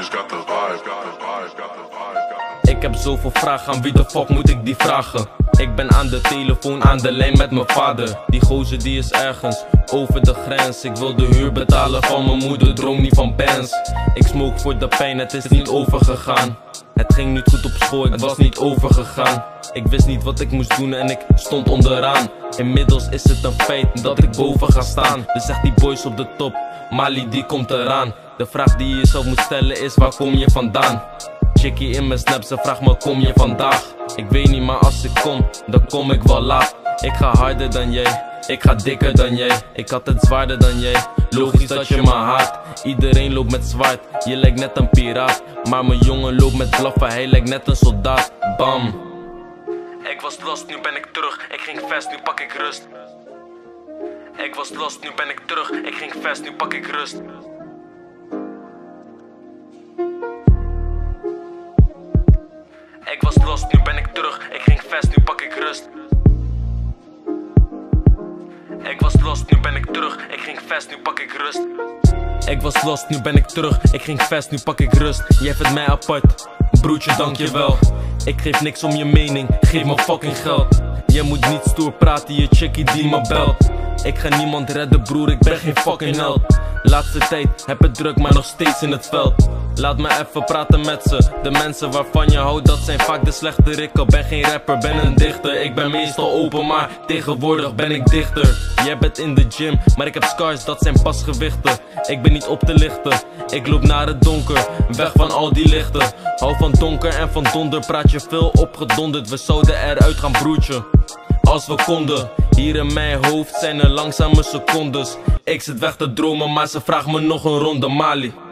Ik heb zoveel vragen, aan wie de fuck moet ik die vragen? Ik ben aan de telefoon, aan de lijn met mijn vader. Die gozer die is ergens, over de grens. Ik wil de huur betalen van mijn moeder, droom niet van Benz. Ik smoke voor de pijn, het is niet overgegaan. Het ging niet goed op school, ik was niet overgegaan. Ik wist niet wat ik moest doen en ik stond onderaan. Inmiddels is het een feit dat ik boven ga staan. Dus zeg die boys op de top, Mali die komt eraan. De vraag die je jezelf moet stellen is, waar kom je vandaan? Chickie in mijn snap, ze vraagt me, kom je vandaag? Ik weet niet, maar als ik kom, dan kom ik wel laat. Ik ga harder dan jij, ik ga dikker dan jij. Ik had het zwaarder dan jij, logisch dat je me haat. Iedereen loopt met zwaard, je lijkt net een piraat. Maar mijn jongen loopt met blaffen, hij lijkt net een soldaat. Bam. Ik was lost, nu ben ik terug. Ik ging fast, nu pak ik rust. Ik was lost, nu ben ik terug. Ik ging fast, nu pak ik rust. Ik was lost, nu ben ik terug. Ik ging fast, nu pak ik rust. Ik was lost, nu ben ik terug. Ik ging fast, nu pak ik rust. Ik was lost, nu ben ik terug. Ik ging fast, nu pak ik rust. Jij vindt mij apart, broertje dankjewel. Ik geef niks om je mening, geef me fucking geld. Je moet niet stoer praten, je chickie die me belt. Ik ga niemand redden broer, ik ben geen fucking held. Laatste tijd heb het druk, maar nog steeds in het veld. Laat me even praten met ze. De mensen waarvan je houdt, dat zijn vaak de slechterikken. Ben geen rapper, ben een dichter. Ik ben meestal open, maar tegenwoordig ben ik dichter. Jij bent in de gym, maar ik heb scars, dat zijn pas gewichten. Ik ben niet op te lichten, ik loop naar het donker. Weg van al die lichten. Hou van donker en van donder, praat je veel opgedonderd. We zouden eruit gaan broertje, als we konden. Hier in mijn hoofd zijn er langzame secondes. Ik zit weg te dromen, maar ze vraagt me nog een ronde Mali.